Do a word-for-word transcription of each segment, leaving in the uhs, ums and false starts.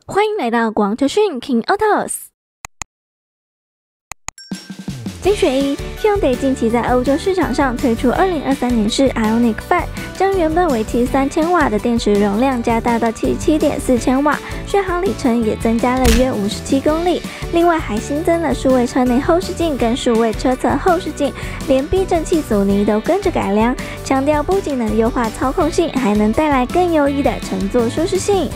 欢迎来到广车讯 King Autos。精选一 ，Hyundai 近期在欧洲市场上推出二零二三年式 Ioniq 五，将原本为七十三千瓦的电池容量加大到七十七点四千瓦，续航里程也增加了约五十七公里。另外还新增了数位车内后视镜跟数位车侧后视镜，连避震器阻尼都跟着改良，强调不仅能优化操控性，还能带来更优异的乘坐舒适性。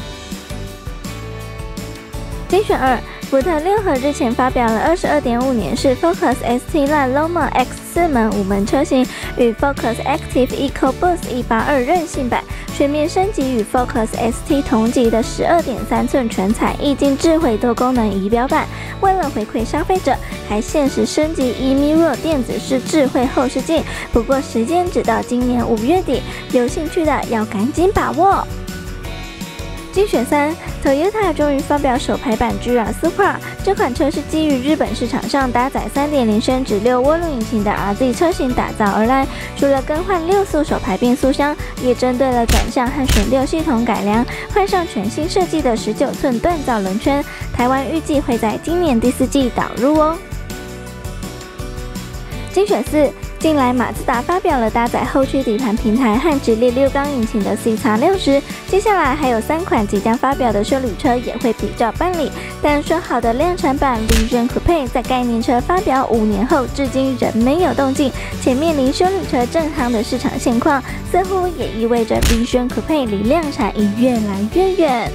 精选二，福特六合日前发表了 二十二点五 年式 Focus S T Line Loma X 四门五门车型与 Focus Active EcoBoost 一八二韧性版，全面升级与 Focus S T 同级的 十二点三寸全彩液晶智慧多功能仪表板。为了回馈消费者，还限时升级 eMirror 电子式智慧后视镜，不过时间只到今年五月底，有兴趣的要赶紧把握。精选三 ，Toyota 终于发表首排版 G R Supra， 这款车是基于日本市场上搭载 三点零 升直六涡轮引擎的 R Z 车型打造而来。除了更换六速手排变速箱，也针对了转向和旋六系统改良，换上全新设计的十九寸锻造轮圈。台湾预计会在今年第四季导入哦。精选四。近来，马自达发表了搭载后驱底盘平台和直列六缸引擎的 C X 六十，接下来还有三款即将发表的休旅车也会比照办理。但说好的量产版 Vision Coupe 在概念车发表五年后，至今仍没有动静，且面临休旅车正夯的市场现况，似乎也意味着 Vision Coupe 离量产已越来越远。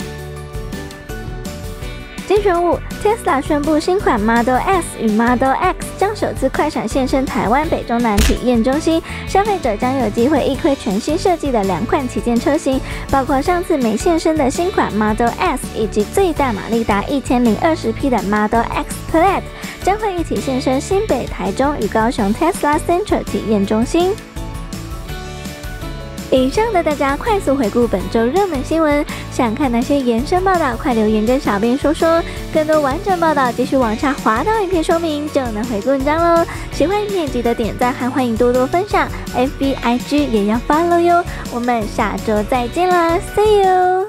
精选五 ，Tesla 宣布新款 Model S 与 Model X 将首次快闪现身台湾北中南体验中心，消费者将有机会一窥全新设计的两款旗舰车型，包括上次没现身的新款 Model S 以及最大马力达一千零二十匹的 Model X Plaid， 将会一起现身新北、台中与高雄 Tesla Central 体验中心。以上的大家快速回顾本周热门新闻，想看哪些延伸报道，快留言跟小编说说。更多完整报道，继续往下滑到影片说明就能回顾文章喽。喜欢影片记得点赞，还欢迎多多分享 ，F B I G 也要 follow 哟。我们下周再见啦 ，See you。